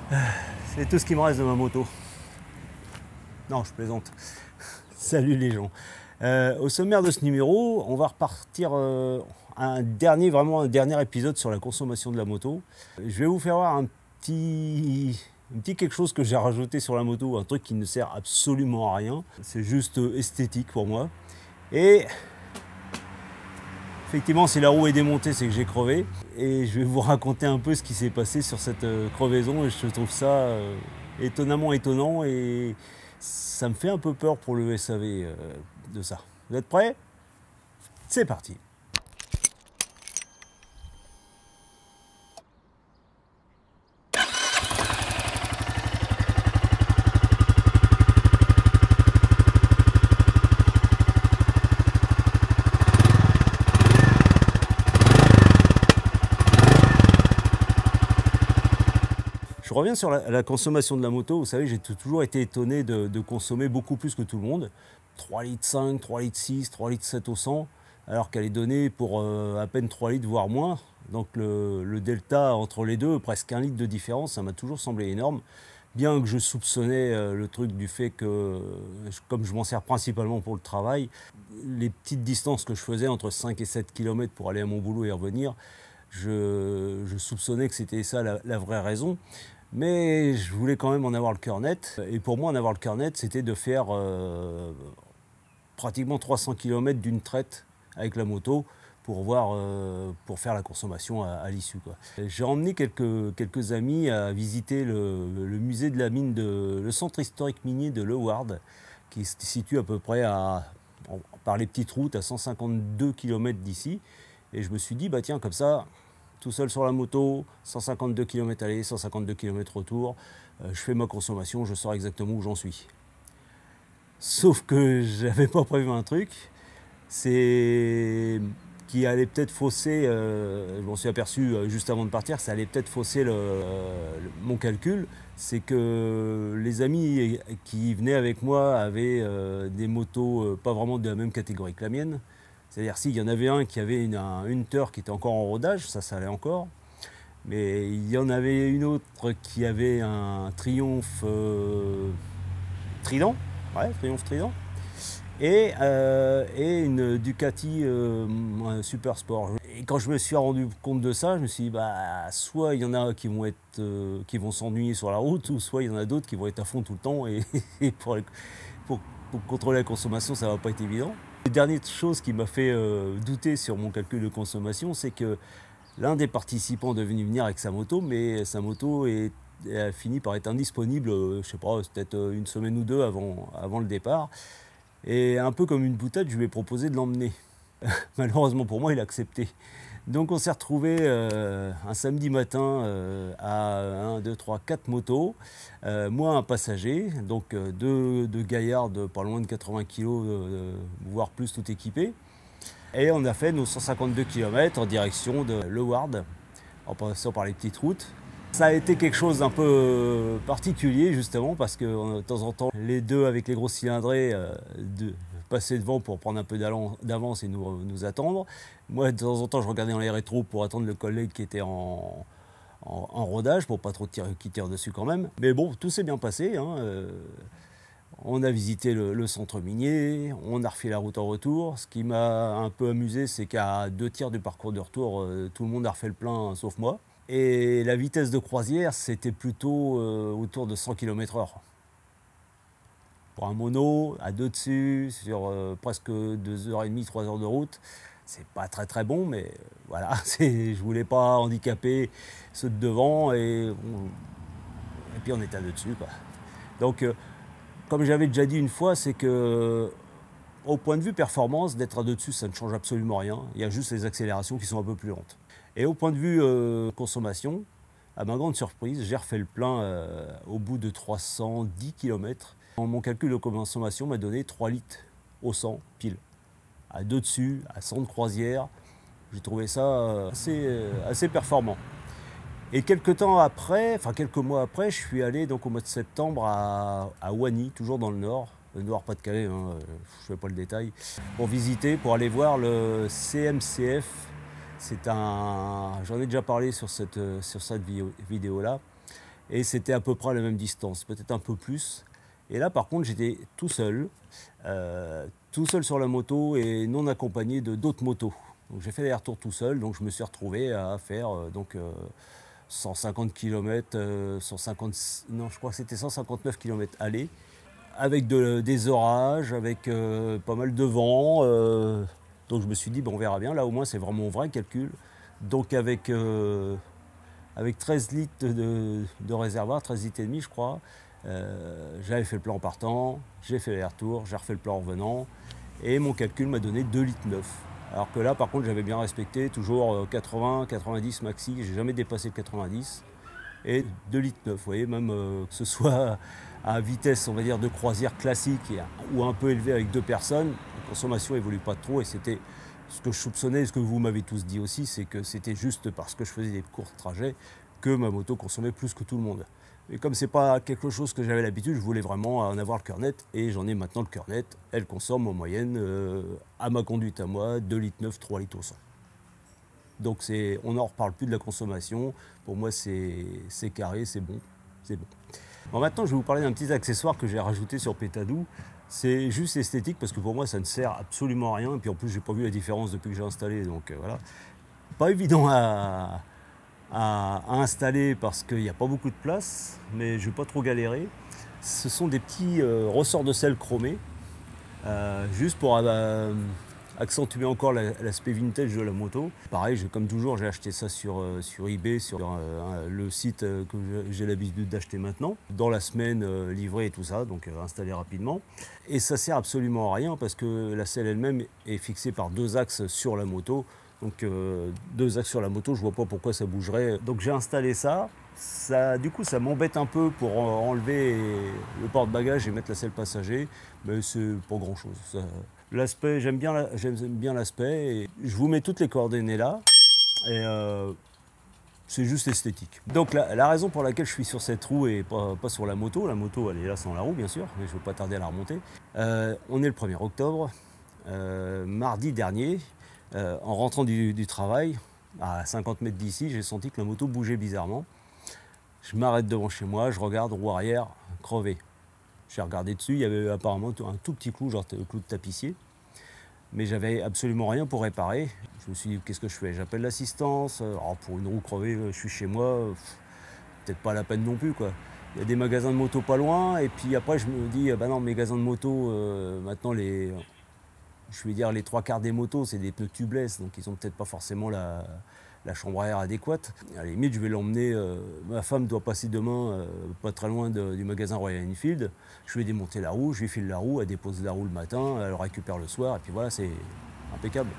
C'est tout ce qui me reste de ma moto. Non, je plaisante. Salut les gens. Au sommaire de ce numéro, on va repartir vraiment un dernier épisode sur la consommation de la moto. Je vais vous faire voir un petit quelque chose que j'ai rajouté sur la moto, un truc qui ne sert absolument à rien. C'est juste esthétique pour moi. Et effectivement, si la roue est démontée, c'est que j'ai crevé. Et je vais vous raconter un peu ce qui s'est passé sur cette crevaison. Et je trouve ça étonnamment étonnant. Et ça me fait un peu peur pour le SAV de ça. Vous êtes prêts? C'est parti. Je reviens sur la consommation de la moto. Vous savez, j'ai toujours été étonné de consommer beaucoup plus que tout le monde. 3,5 litres, 3,6 litres, 3,7 litres au 100, alors qu'elle est donnée pour à peine 3 litres, voire moins. Donc le delta entre les deux, presque 1 litre de différence, ça m'a toujours semblé énorme. Bien que je soupçonnais le truc du fait que, comme je m'en sers principalement pour le travail, les petites distances que je faisais entre 5 et 7 km pour aller à mon boulot et revenir, je soupçonnais que c'était ça la vraie raison. Mais je voulais quand même en avoir le cœur net. Et pour moi, en avoir le cœur net, c'était de faire pratiquement 300 km d'une traite avec la moto pour faire la consommation à l'issue. J'ai emmené quelques amis à visiter le musée de la mine, le centre historique minier de Leeuwarden, qui se situe à peu près par les petites routes à 152 km d'ici. Et je me suis dit, bah tiens, comme ça, tout seul sur la moto, 152 km aller, 152 km retour, je fais ma consommation, je saurai exactement où j'en suis. Sauf que j'avais pas prévu un truc, c'est qui allait peut-être fausser, je m'en suis aperçu juste avant de partir, ça allait peut-être fausser mon calcul. C'est que les amis qui venaient avec moi avaient des motos pas vraiment de la même catégorie que la mienne. C'est-à-dire s'il y en avait un qui avait une Hunter qui était encore en rodage, ça allait encore. Mais il y en avait une autre qui avait un Triumph Trident, ouais, Triumph Trident, et une Ducati Super Sport. Et quand je me suis rendu compte de ça, je me suis dit, bah, soit il y en a qui vont s'ennuyer sur la route, ou soit il y en a d'autres qui vont être à fond tout le temps, et pour contrôler la consommation, ça va pas être évident. La dernière chose qui m'a fait douter sur mon calcul de consommation, c'est que l'un des participants est venu venir avec sa moto, mais sa moto a fini par être indisponible, je sais pas, peut-être une semaine ou deux avant le départ. Et un peu comme une boutade, je lui ai proposé de l'emmener. Malheureusement pour moi, il a accepté. Donc on s'est retrouvé un samedi matin à 1, 2, 3, 4 motos, moi un passager, donc deux gaillards de pas loin de 80 kg, voire plus, tout équipés. Et on a fait nos 152 km en direction de Leeuwarden, en passant par les petites routes. Ça a été quelque chose d'un peu particulier justement parce que de temps en temps, les deux avec les gros cylindrés passaient devant pour prendre un peu d'avance et nous attendre. Moi, de temps en temps, je regardais dans les rétros pour attendre le collègue qui était en rodage pour pas trop qu'il tire dessus quand même. Mais bon, tout s'est bien passé. On a visité le centre minier, on a refait la route en retour. Ce qui m'a un peu amusé, c'est qu'à 2 tiers du parcours de retour, tout le monde a refait le plein sauf moi. Et la vitesse de croisière, c'était plutôt autour de 100 km/h. Pour un mono, à deux dessus, sur presque 2h30, 3 heures de route, c'est pas très bon, mais voilà, je voulais pas handicaper ceux de devant, et puis on était à deux dessus, quoi. Donc, comme j'avais déjà dit une fois, c'est que au point de vue performance, d'être à deux dessus, ça ne change absolument rien. Il y a juste les accélérations qui sont un peu plus lentes. Et au point de vue consommation, à ma grande surprise, j'ai refait le plein au bout de 310 km. Mon calcul de consommation m'a donné 3 litres au 100 pile. À deux dessus, à 100 de croisière, j'ai trouvé ça assez performant. Et quelques mois après, je suis allé donc au mois de septembre à Wany, toujours dans le Nord Pas-de-Calais, je ne fais pas le détail, pour aller voir le CMCF. J'en ai déjà parlé sur cette vidéo-là. Et c'était à peu près à la même distance, peut-être un peu plus. Et là, par contre, j'étais tout seul sur la moto et non accompagné de d'autres motos. Donc j'ai fait les retours tout seul, donc je me suis retrouvé à faire 150 km, 150, non, je crois que c'était 159 km aller, avec des orages, avec pas mal de vent. Donc je me suis dit, bon, on verra bien, là au moins c'est vraiment mon vrai calcul. Donc avec 13 litres de réservoir, 13 litres et demi je crois, j'avais fait le plan en partant, j'ai fait les retours, j'ai refait le plan en revenant, et mon calcul m'a donné 2 litres 9. Alors que là par contre j'avais bien respecté, toujours 80, 90 maxi, j'ai jamais dépassé le 90, et 2 litres 9, vous voyez, même que ce soit à vitesse on va dire de croisière classique ou un peu élevée avec 2 personnes, la consommation évolue pas trop, et c'était ce que je soupçonnais, et ce que vous m'avez tous dit aussi, c'est que c'était juste parce que je faisais des courts trajets que ma moto consommait plus que tout le monde. Et comme c'est pas quelque chose que j'avais l'habitude, je voulais vraiment en avoir le cœur net, et j'en ai maintenant le cœur net. Elle consomme en moyenne, à ma conduite à moi, 2 litres 9, 3 litres au 100. Donc on n'en reparle plus de la consommation. Pour moi, c'est carré, c'est bon. C'est bon. Bon, maintenant, je vais vous parler d'un petit accessoire que j'ai rajouté sur Pétadou. C'est juste esthétique parce que pour moi, ça ne sert absolument à rien. Et puis en plus, j'ai pas vu la différence depuis que j'ai installé. Donc voilà. Pas évident à installer parce qu'il n'y a pas beaucoup de place, mais je ne vais pas trop galérer. Ce sont des petits ressorts de sel chromés, juste pour accentuer encore l'aspect vintage de la moto. Pareil, comme toujours, j'ai acheté ça sur eBay, sur le site que j'ai l'habitude d'acheter maintenant. Dans la semaine, livré et tout ça, donc installé rapidement. Et ça sert absolument à rien parce que la selle elle-même est fixée par 2 axes sur la moto. Donc 2 axes sur la moto, je vois pas pourquoi ça bougerait. Donc j'ai installé ça. Du coup, ça m'embête un peu pour enlever le porte-bagages et mettre la selle passager, mais c'est pas grand-chose. L'aspect, j'aime bien l'aspect. Et je vous mets toutes les coordonnées là. Et c'est juste esthétique. Donc la raison pour laquelle je suis sur cette roue et pas sur la moto elle est là sans la roue bien sûr, mais je ne veux pas tarder à la remonter. On est le 1er octobre, mardi dernier. En rentrant du travail, à 50 mètres d'ici, j'ai senti que la moto bougeait bizarrement. Je m'arrête devant chez moi, je regarde, roue arrière crevée. J'ai regardé dessus, il y avait apparemment un tout petit clou, genre le clou de tapissier. Mais j'avais absolument rien pour réparer. Je me suis dit, qu'est-ce que je fais? J'appelle l'assistance. Pour une roue crevée, je suis chez moi, peut-être pas la peine non plus, quoi. Il y a des magasins de moto pas loin, et puis après je me dis, bah non, magasins de moto, maintenant je vais dire les 3/4 des motos, c'est des pneus tubeless, donc ils n'ont peut-être pas forcément la chambre à air adéquate. À la limite, je vais l'emmener. Ma femme doit passer demain, pas très loin du magasin Royal Enfield. Je vais démonter la roue, je lui file la roue, elle dépose la roue le matin, elle le récupère le soir, et puis voilà, c'est impeccable.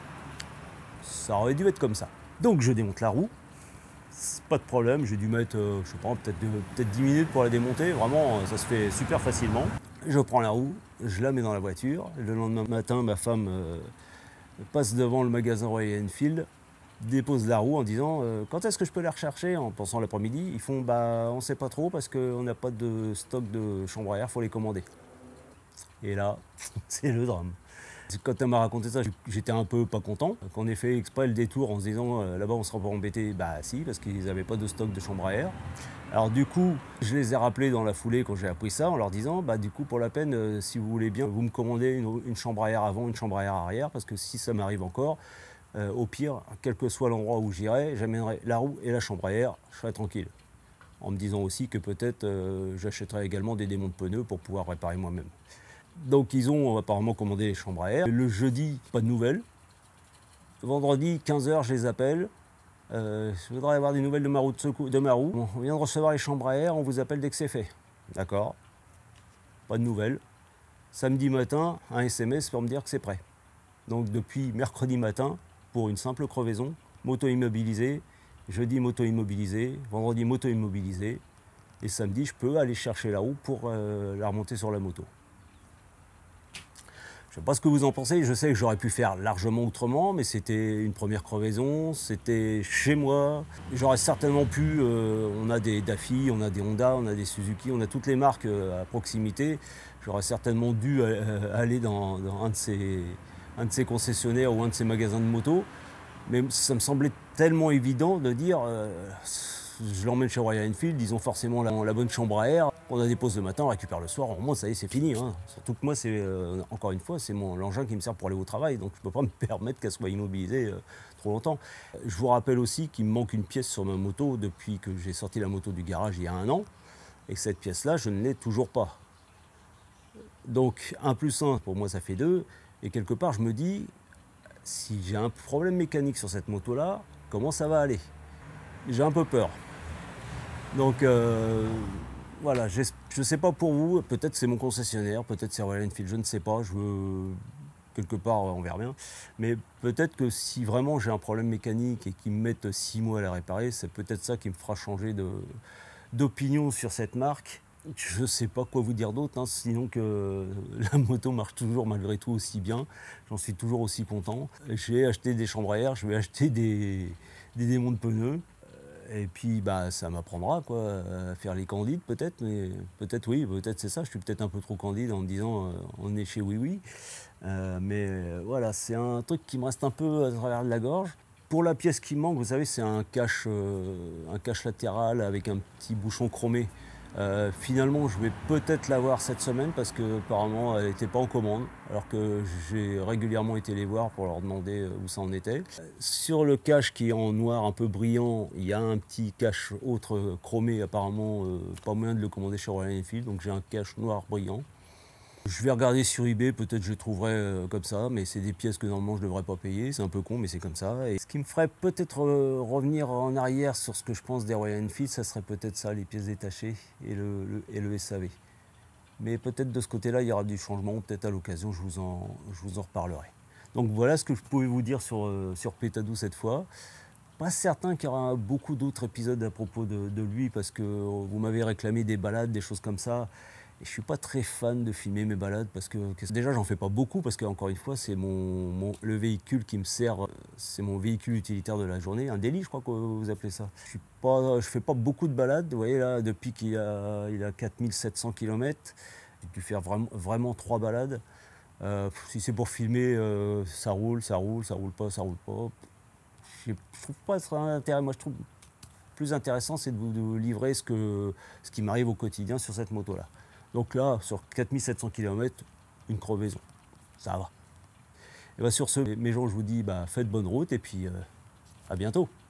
Ça aurait dû être comme ça. Donc je démonte la roue, pas de problème, j'ai dû mettre, je sais pas, peut-être 10 minutes pour la démonter. Vraiment, ça se fait super facilement. Je prends la roue, je la mets dans la voiture. Le lendemain matin, ma femme passe devant le magasin Royal Enfield, dépose la roue en disant quand est-ce que je peux la rechercher, en pensant l'après-midi. Ils font bah on sait pas trop parce qu'on n'a pas de stock de chambre à air, faut les commander. Et là, c'est le drame. Quand elle m'a raconté ça, j'étais un peu pas content. Qu'on ait fait exprès le détour en se disant là-bas on sera pas embêté. Bah si, parce qu'ils n'avaient pas de stock de chambre à air. Alors du coup, je les ai rappelés dans la foulée quand j'ai appris ça, en leur disant bah du coup pour la peine, si vous voulez bien, vous me commandez une chambre à air avant, une chambre à air arrière, parce que si ça m'arrive encore, au pire, quel que soit l'endroit où j'irai, j'amènerai la roue et la chambre à air, je serai tranquille. En me disant aussi que peut-être j'achèterai également des démontes pneus pour pouvoir réparer moi-même. Donc ils ont apparemment commandé les chambres à air. Le jeudi, pas de nouvelles. Vendredi, 15 h, je les appelle. Je voudrais avoir des nouvelles de ma roue de secours, de ma roue. Bon, on vient de recevoir les chambres à air, on vous appelle dès que c'est fait. D'accord. Pas de nouvelles. Samedi matin, un SMS pour me dire que c'est prêt. Donc depuis mercredi matin, pour une simple crevaison, moto immobilisée. Jeudi, moto immobilisée. Vendredi, moto immobilisée. Et samedi, je peux aller chercher la roue pour la remonter sur la moto. Je ne sais pas ce que vous en pensez, je sais que j'aurais pu faire largement autrement, mais c'était une première crevaison, c'était chez moi. J'aurais certainement pu, on a des Daffy, on a des Honda, on a des Suzuki, on a toutes les marques à proximité. J'aurais certainement dû aller dans un de ces concessionnaires ou un de ces magasins de moto. Mais ça me semblait tellement évident de dire, je l'emmène chez Royal Enfield, ils ont forcément la bonne chambre à air. On a des pauses le matin, on récupère le soir, on remonte, ça y est, c'est fini. Hein. Surtout que moi, encore une fois, c'est l'engin qui me sert pour aller au travail, donc je ne peux pas me permettre qu'elle soit immobilisée trop longtemps. Je vous rappelle aussi qu'il me manque une pièce sur ma moto depuis que j'ai sorti la moto du garage il y a 1 an, et que cette pièce-là, je ne l'ai toujours pas. Donc 1 + 1, pour moi, ça fait 2, et quelque part, je me dis, si j'ai un problème mécanique sur cette moto-là, comment ça va aller? J'ai un peu peur. Donc voilà, je ne sais pas pour vous, peut-être c'est mon concessionnaire, peut-être c'est Royal Enfield, je ne sais pas, quelque part on verra bien. Mais peut-être que si vraiment j'ai un problème mécanique et qu'ils me mettent 6 mois à la réparer, c'est peut-être ça qui me fera changer d'opinion sur cette marque. Je ne sais pas quoi vous dire d'autre, hein, sinon que la moto marche toujours malgré tout aussi bien. J'en suis toujours aussi content. J'ai acheté des chambres à air, je vais acheter des démons de pneus. Et puis bah, ça m'apprendra quoi, à faire les candides peut-être, mais peut-être oui, peut-être c'est ça, je suis peut-être un peu trop candide en me disant on est chez Oui Oui. Voilà, c'est un truc qui me reste un peu à travers de la gorge. Pour la pièce qui manque, vous savez, c'est un cache latéral avec un petit bouchon chromé. Finalement, je vais peut-être l'avoir cette semaine parce qu'apparemment elle n'était pas en commande, alors que j'ai régulièrement été les voir pour leur demander où ça en était. Sur le cache qui est en noir un peu brillant, il y a un petit cache autre chromé, apparemment pas moyen de le commander chez Royal Enfield, donc j'ai un cache noir brillant. Je vais regarder sur eBay, peut-être je trouverai comme ça, mais c'est des pièces que normalement je ne devrais pas payer, c'est un peu con mais c'est comme ça. Et ce qui me ferait peut-être revenir en arrière sur ce que je pense des Royal Enfield, ça serait peut-être ça, les pièces détachées et le SAV. Mais peut-être de ce côté-là il y aura du changement, peut-être à l'occasion je vous en reparlerai. Donc voilà ce que je pouvais vous dire sur Pétadou cette fois. Pas certain qu'il y aura beaucoup d'autres épisodes à propos de lui parce que vous m'avez réclamé des balades, des choses comme ça. Et je ne suis pas très fan de filmer mes balades parce que déjà j'en fais pas beaucoup parce que encore une fois c'est le véhicule qui me sert, c'est mon véhicule utilitaire de la journée, un daily je crois que vous appelez ça. Je fais pas beaucoup de balades, vous voyez là depuis qu'il a 4700 km, j'ai pu faire vraiment 3 balades. Si c'est pour filmer, ça roule pas. Je trouve pas ça intéressant. Moi je trouve plus intéressant c'est de vous livrer ce qui m'arrive au quotidien sur cette moto là. Donc là, sur 4700 km, une crevaison, ça va. Et bien sur ce, mes gens, je vous dis, faites bonne route et puis à bientôt.